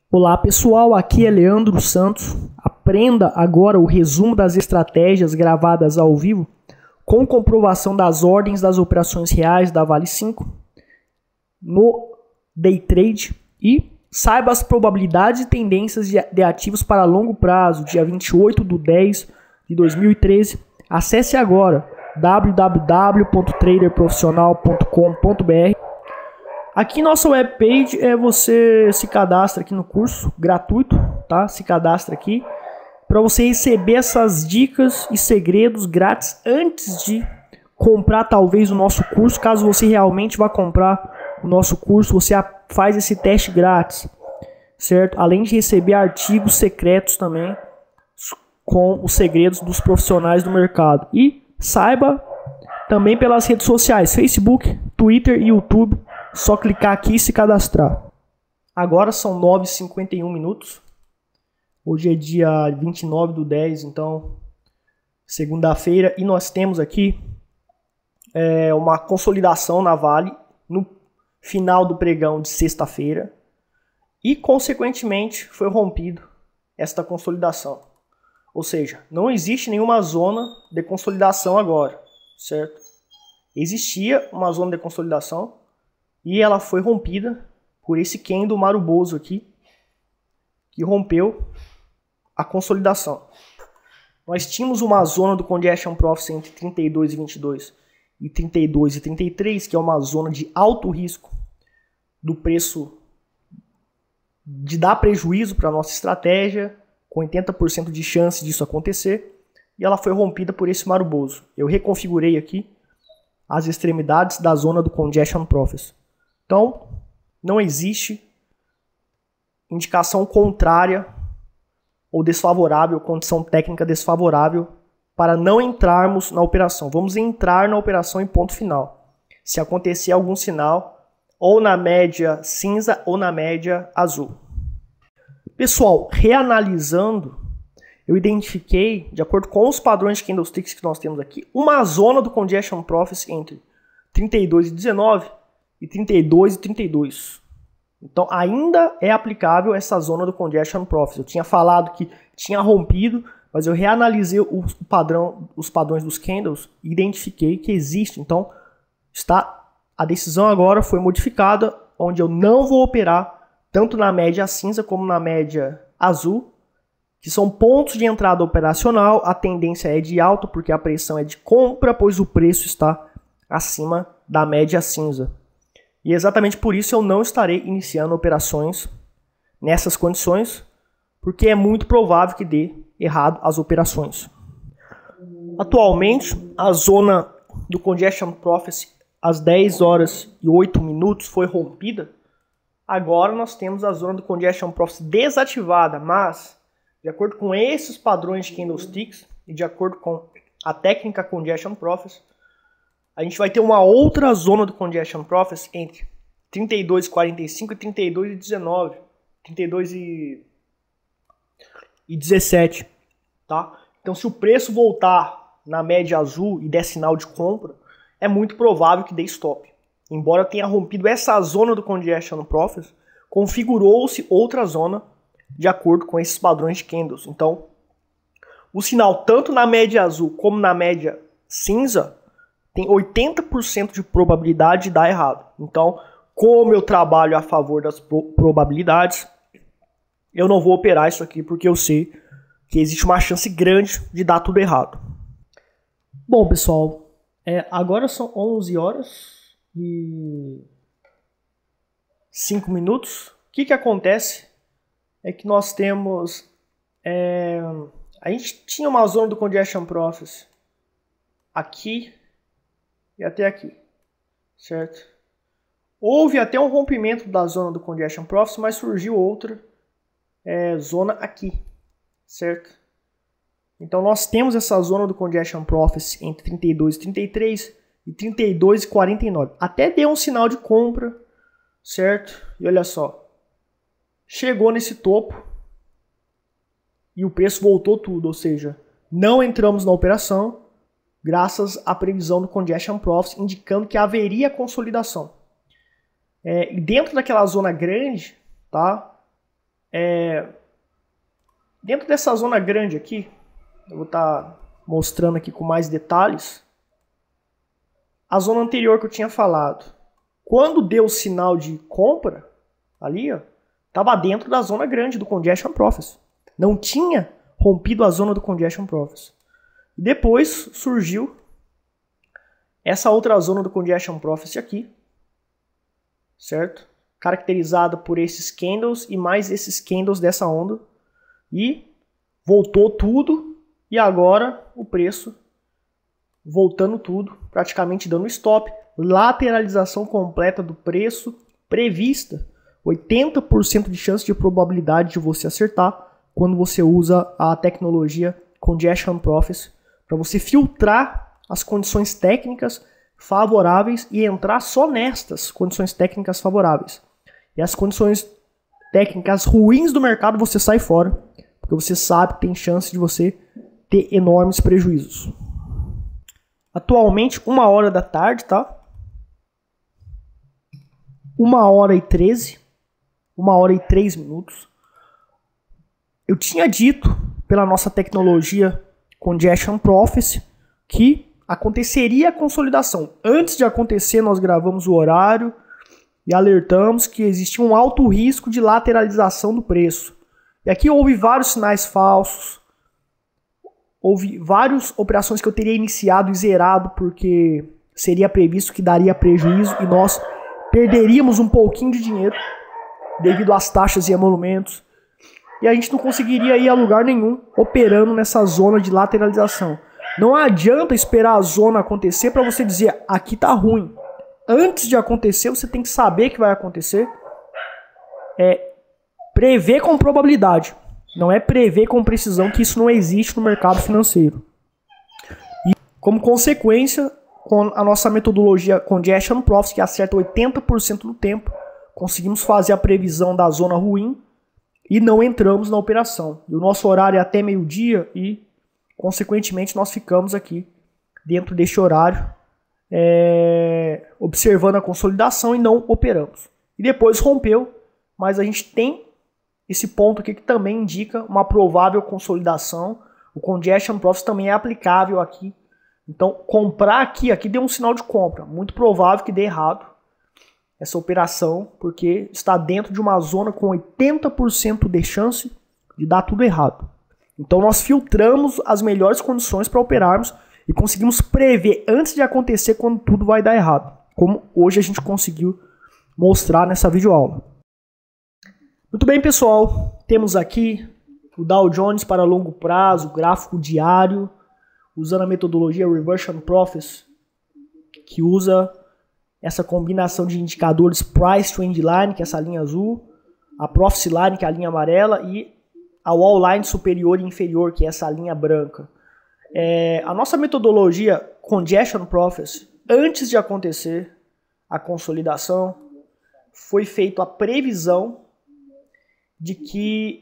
Olá pessoal, aqui é Leandro Santos. Aprenda agora o resumo das estratégias gravadas ao vivo com comprovação das ordens das operações reais da Vale 5 no Day Trade e saiba as probabilidades e tendências de ativos para longo prazo, dia 28/10/2013. Acesse agora www.traderprofissional.com.br. Aqui nossa webpage você se cadastra aqui no curso gratuito, tá? Se cadastra aqui para você receber essas dicas e segredos grátis antes de comprar talvez o nosso curso. Caso você realmente vá comprar o nosso curso, você faz esse teste grátis, certo? Além de receber artigos secretos também com os segredos dos profissionais do mercado. E saiba também pelas redes sociais, Facebook, Twitter e YouTube. Só clicar aqui e se cadastrar. Agora são 9h51. Hoje é dia 29/10, então segunda-feira. E nós temos aqui uma consolidação na Vale no final do pregão de sexta-feira. E consequentemente foi rompido esta consolidação. Ou seja, não existe nenhuma zona de consolidação agora, certo? Existia uma zona de consolidação e ela foi rompida por esse candle maruboso aqui, que rompeu a consolidação. Nós tínhamos uma zona do Congestion Profit entre 32,22 e 32,33, que é uma zona de alto risco do preço de dar prejuízo para a nossa estratégia, com 80% de chance disso acontecer, e ela foi rompida por esse maruboso. Eu reconfigurei aqui as extremidades da zona do Congestion Profit. Então, não existe indicação contrária ou desfavorável, condição técnica desfavorável para não entrarmos na operação. Vamos entrar na operação em ponto final. Se acontecer algum sinal, ou na média cinza ou na média azul. Pessoal, reanalisando, eu identifiquei, de acordo com os padrões de candlesticks que nós temos aqui, uma zona do Congestion Profit entre 32,19 e 32,32. Então ainda é aplicável essa zona do Congestion Profit. Eu tinha falado que tinha rompido, mas eu reanalisei os padrões dos candles e identifiquei que existe. Então a decisão agora foi modificada, onde eu não vou operar tanto na média cinza como na média azul, que são pontos de entrada operacional. A tendência é de alta porque a pressão é de compra, pois o preço está acima da média cinza. E exatamente por isso eu não estarei iniciando operações nessas condições, porque é muito provável que dê errado as operações. Atualmente, a zona do Congestion Profit às 10h08 foi rompida. Agora nós temos a zona do Congestion Profit desativada, mas de acordo com esses padrões de candlesticks e de acordo com a técnica Congestion Profit, a gente vai ter uma outra zona do Congestion Profit entre 32,45 e 32,19, 32,17, tá? Então, se o preço voltar na média azul e der sinal de compra, é muito provável que dê stop. Embora tenha rompido essa zona do Congestion Profit, configurou-se outra zona de acordo com esses padrões de candles. Então, o sinal tanto na média azul como na média cinza tem 80% de probabilidade de dar errado. Então, como eu trabalho a favor das probabilidades, eu não vou operar isso aqui porque eu sei que existe uma chance grande de dar tudo errado. Bom, pessoal, agora são 11h05. O que acontece é que nós temos... a gente tinha uma zona do Congestion Profit aqui e até aqui, certo? Houve até um rompimento da zona do Congestion Profit, mas surgiu outra zona aqui, certo? Então nós temos essa zona do Congestion Profit entre 32,33 e 32,49. Até deu um sinal de compra, certo? E olha só, chegou nesse topo e o preço voltou tudo, ou seja, não entramos na operação, graças à previsão do Congestion Profit, indicando que haveria consolidação. E dentro daquela zona grande, tá? Dentro dessa zona grande aqui, eu vou estar mostrando aqui com mais detalhes, a zona anterior que eu tinha falado. Quando deu o sinal de compra, ali, ó, estava dentro da zona grande do Congestion Profit. Não tinha rompido a zona do Congestion Profit. Depois surgiu essa outra zona do Congestion Profit aqui, certo? Caracterizada por esses candles e mais esses candles dessa onda. E voltou tudo e agora o preço voltando tudo, praticamente dando stop. Lateralização completa do preço prevista. 80% de chance de probabilidade de você acertar quando você usa a tecnologia Congestion Profit para você filtrar as condições técnicas favoráveis e entrar só nestas condições técnicas favoráveis. E as condições técnicas ruins do mercado você sai fora, porque você sabe que tem chance de você ter enormes prejuízos. Atualmente, 1h da tarde, tá? 1h13, 1h03. Eu tinha dito, pela nossa tecnologia Congestion Profit, que aconteceria a consolidação. Antes de acontecer, nós gravamos o horário e alertamos que existia um alto risco de lateralização do preço. E aqui houve vários sinais falsos, houve várias operações que eu teria iniciado e zerado porque seria previsto que daria prejuízo e nós perderíamos um pouquinho de dinheiro devido às taxas e emolumentos. E a gente não conseguiria ir a lugar nenhum operando nessa zona de lateralização. Não adianta esperar a zona acontecer para você dizer, aqui tá ruim. Antes de acontecer, você tem que saber que vai acontecer. Prever com probabilidade. Não é prever com precisão, que isso não existe no mercado financeiro. E como consequência, com a nossa metodologia Congestion Profit, que acerta 80% do tempo, conseguimos fazer a previsão da zona ruim e não entramos na operação. E o nosso horário é até meio-dia e, consequentemente, nós ficamos aqui dentro deste horário, observando a consolidação e não operamos. E depois rompeu, mas a gente tem esse ponto aqui que também indica uma provável consolidação. O Congestion Profit também é aplicável aqui. Então, comprar aqui deu um sinal de compra. Muito provável que dê errado essa operação, porque está dentro de uma zona com 80% de chance de dar tudo errado. Então, nós filtramos as melhores condições para operarmos e conseguimos prever antes de acontecer quando tudo vai dar errado, como hoje a gente conseguiu mostrar nessa videoaula. Muito bem, pessoal, temos aqui o Dow Jones para longo prazo, gráfico diário, usando a metodologia Reversion Profit, que usa essa combinação de indicadores Price Trend Line, que é essa linha azul, a Profit Line, que é a linha amarela, e a Wall Line superior e inferior, que é essa linha branca. A nossa metodologia Congestion Profit, antes de acontecer a consolidação, foi feita a previsão de que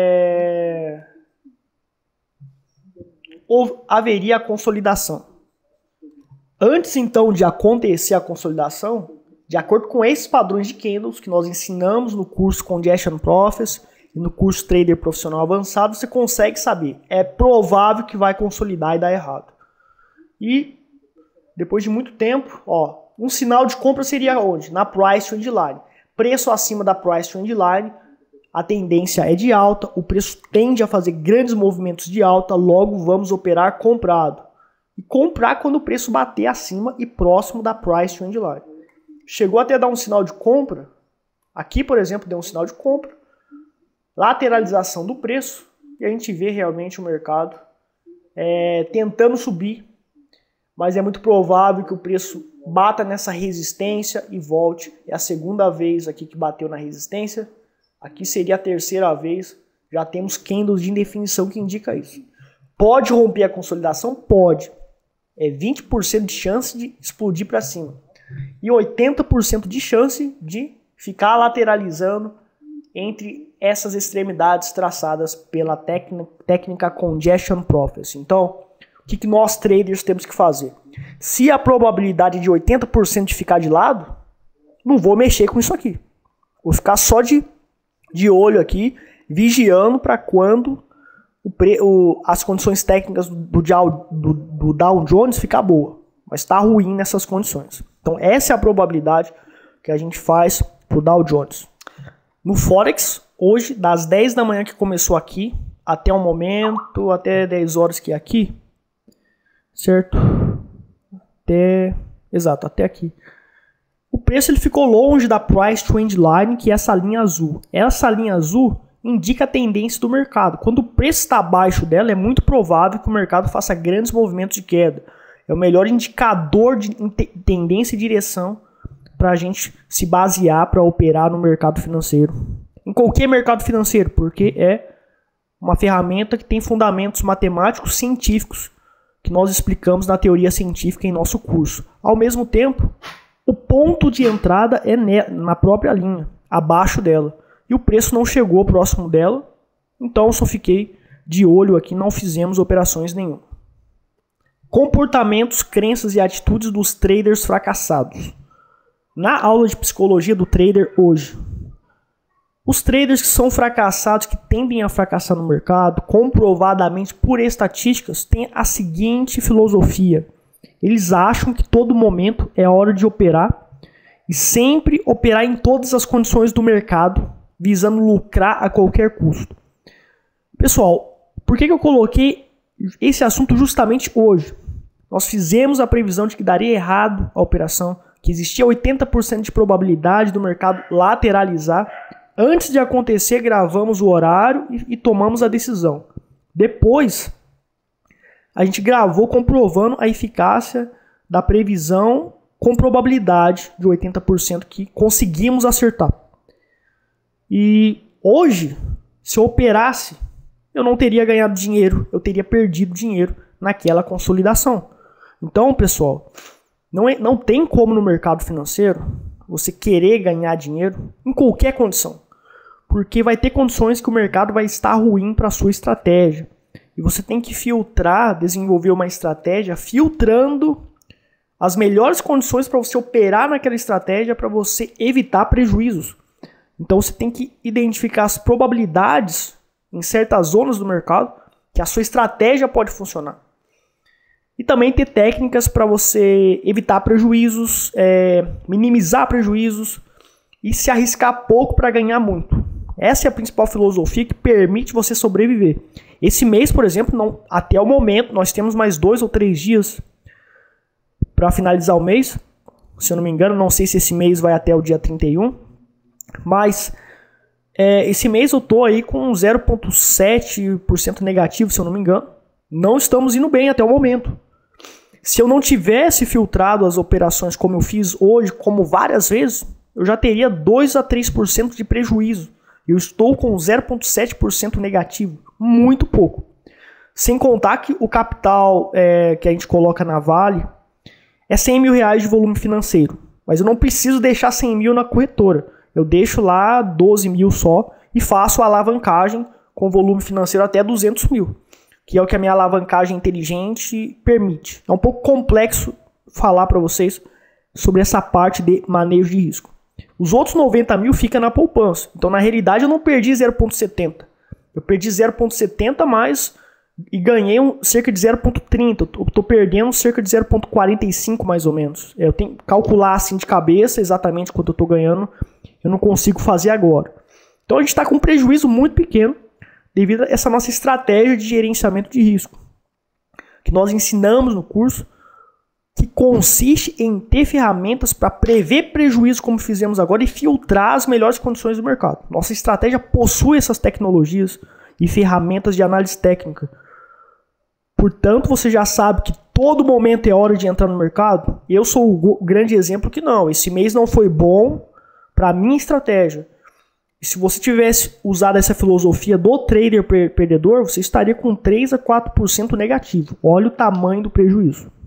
haveria a consolidação. Antes, então, de acontecer a consolidação, de acordo com esses padrões de candles que nós ensinamos no curso Congestion Profit e no curso Trader Profissional Avançado, você consegue saber. É provável que vai consolidar e dar errado. E, depois de muito tempo, um sinal de compra seria onde? Na Price Trend Line. Preço acima da Price Trend Line, a tendência é de alta, o preço tende a fazer grandes movimentos de alta, logo vamos operar comprado. E comprar quando o preço bater acima e próximo da Price Trend Line. Chegou até dar um sinal de compra, aqui por exemplo deu um sinal de compra, lateralização do preço, e a gente vê realmente o mercado tentando subir, mas é muito provável que o preço bata nessa resistência e volte. É a segunda vez aqui que bateu na resistência. Aqui seria a terceira vez, já temos candles de indefinição que indica isso. Pode romper a consolidação? Pode. É 20% de chance de explodir para cima. E 80% de chance de ficar lateralizando entre essas extremidades traçadas pela técnica Congestion Profit. Então, o que nós traders temos que fazer? Se a probabilidade é de 80% de ficar de lado, não vou mexer com isso aqui. Vou ficar só de olho aqui, vigiando para quando as condições técnicas do Dow Jones ficar boa. Mas está ruim nessas condições. Então essa é a probabilidade que a gente faz para o Dow Jones. No Forex, hoje, das 10 da manhã que começou aqui, até o momento, até 10 horas que é aqui, certo? Até aqui. O preço ele ficou longe da Price Trend Line, que é essa linha azul. Essa linha azul indica a tendência do mercado. Quando o preço está abaixo dela, é muito provável que o mercado faça grandes movimentos de queda. É o melhor indicador de tendência e direção para a gente se basear para operar no mercado financeiro. Em qualquer mercado financeiro, porque é uma ferramenta que tem fundamentos matemáticos científicos que nós explicamos na teoria científica em nosso curso. Ao mesmo tempo, o ponto de entrada é na própria linha, abaixo dela. E o preço não chegou próximo dela, então eu só fiquei de olho aqui, não fizemos operações nenhuma. Comportamentos, crenças e atitudes dos traders fracassados. Na aula de psicologia do trader hoje, os traders que são fracassados, que tendem a fracassar no mercado, comprovadamente por estatísticas, têm a seguinte filosofia. Eles acham que todo momento é a hora de operar e sempre operar em todas as condições do mercado, visando lucrar a qualquer custo. Pessoal, por que eu coloquei esse assunto justamente hoje? Nós fizemos a previsão de que daria errado a operação, que existia 80% de probabilidade do mercado lateralizar. Antes de acontecer, gravamos o horário e tomamos a decisão. Depois, a gente gravou comprovando a eficácia da previsão com probabilidade de 80% que conseguimos acertar. E hoje, se eu operasse, eu não teria ganhado dinheiro, eu teria perdido dinheiro naquela consolidação. Então, pessoal, não tem como no mercado financeiro você querer ganhar dinheiro em qualquer condição. Porque vai ter condições que o mercado vai estar ruim para a sua estratégia. E você tem que filtrar, desenvolver uma estratégia filtrando as melhores condições para você operar naquela estratégia para você evitar prejuízos. Então você tem que identificar as probabilidades em certas zonas do mercado que a sua estratégia pode funcionar. E também ter técnicas para você evitar prejuízos, minimizar prejuízos e se arriscar pouco para ganhar muito. Essa é a principal filosofia que permite você sobreviver. Esse mês, por exemplo, até o momento, nós temos mais 2 ou 3 dias para finalizar o mês. Se eu não me engano, não sei se esse mês vai até o dia 31. Mas esse mês eu estou aí com 0,7% negativo, se eu não me engano. Não estamos indo bem até o momento. Se eu não tivesse filtrado as operações como eu fiz hoje, como várias vezes, eu já teria 2 a 3% de prejuízo. Eu estou com 0,7% negativo, muito pouco. Sem contar que o capital que a gente coloca na Vale é 100 mil reais de volume financeiro. Mas eu não preciso deixar 100 mil na corretora. Eu deixo lá 12 mil só e faço a alavancagem com volume financeiro até 200 mil. Que é o que a minha alavancagem inteligente permite. É um pouco complexo falar para vocês sobre essa parte de manejo de risco. Os outros 90 mil ficam na poupança. Então, na realidade, eu não perdi 0,70. Eu perdi 0,70 mais e ganhei cerca de 0,30. Eu estou perdendo cerca de 0,45 mais ou menos. Eu tenho que calcular assim de cabeça exatamente quanto eu estou ganhando. Eu não consigo fazer agora. Então, a gente está com um prejuízo muito pequeno devido a essa nossa estratégia de gerenciamento de risco, que nós ensinamos no curso, que consiste em ter ferramentas para prever prejuízo, como fizemos agora, e filtrar as melhores condições do mercado. Nossa estratégia possui essas tecnologias e ferramentas de análise técnica. Portanto, você já sabe que todo momento é hora de entrar no mercado. Eu sou o grande exemplo que não. Esse mês não foi bom para a minha estratégia. E se você tivesse usado essa filosofia do trader perdedor, você estaria com 3 a 4% negativo. Olha o tamanho do prejuízo.